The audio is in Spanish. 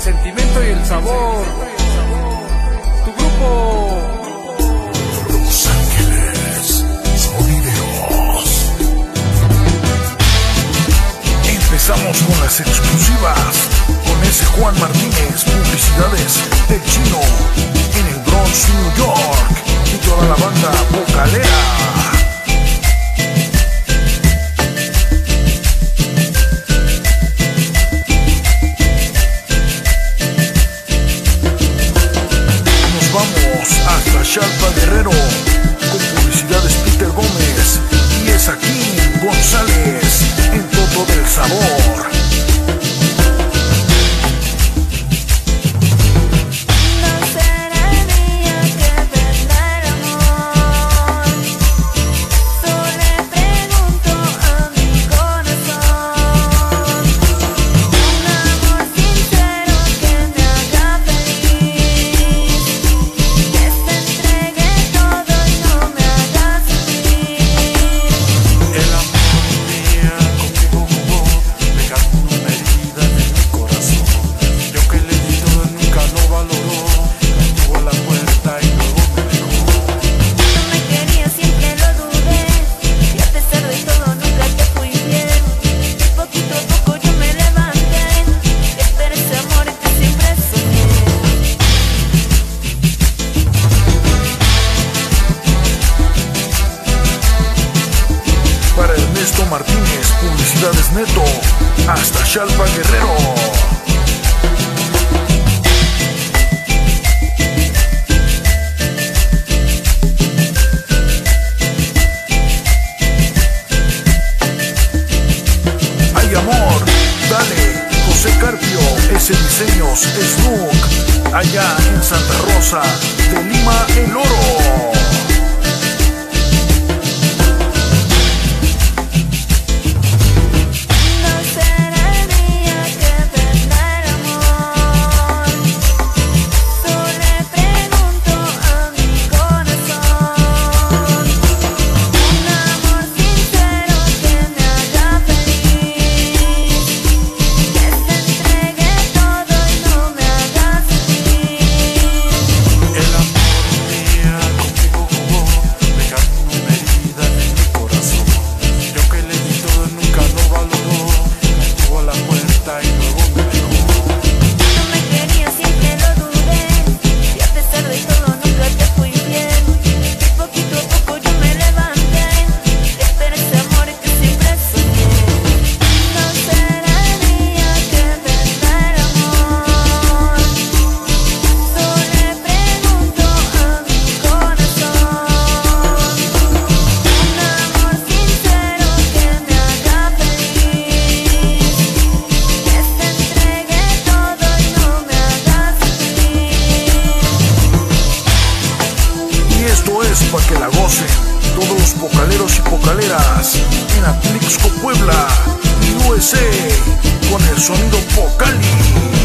sentimiento y el sabor. Tu grupo Los Ángeles Sonideros. Empezamos con las exclusivas, con ese Juan Martínez, publicidades del Chino, en el Bronx, New York, y toda la banda vocalera. Hasta Xalpa Guerrero, con publicidades Peter Gómez, y es aquí González, en todo del sabor. Martínez, publicidades Neto, hasta Xalpa Guerrero. Hay amor, dale, José Carpio, ese diseños, Snook, allá en Santa Rosa de Lima, El Oro. Para que la gocen todos los vocaleros y vocaleras en Atlixco, Puebla, USA, con el sonido Vocali.